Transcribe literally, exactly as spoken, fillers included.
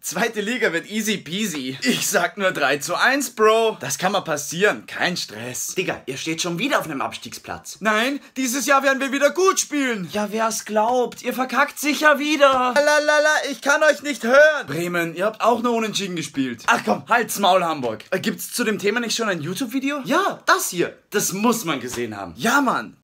Zweite Liga wird easy peasy. Ich sag nur drei zu eins, Bro. Das kann mal passieren, kein Stress. Digga, ihr steht schon wieder auf einem Abstiegsplatz. Nein, dieses Jahr werden wir wieder gut spielen. Ja, wer's glaubt, ihr verkackt sicher wieder. Lalalala, ich kann euch nicht hören. Bremen, ihr habt auch nur unentschieden gespielt. Ach komm, halt's Maul, Hamburg. Äh, gibt's zu dem Thema nicht schon ein YouTube-Video? Ja, das hier, das muss man gesehen haben. Ja, Mann.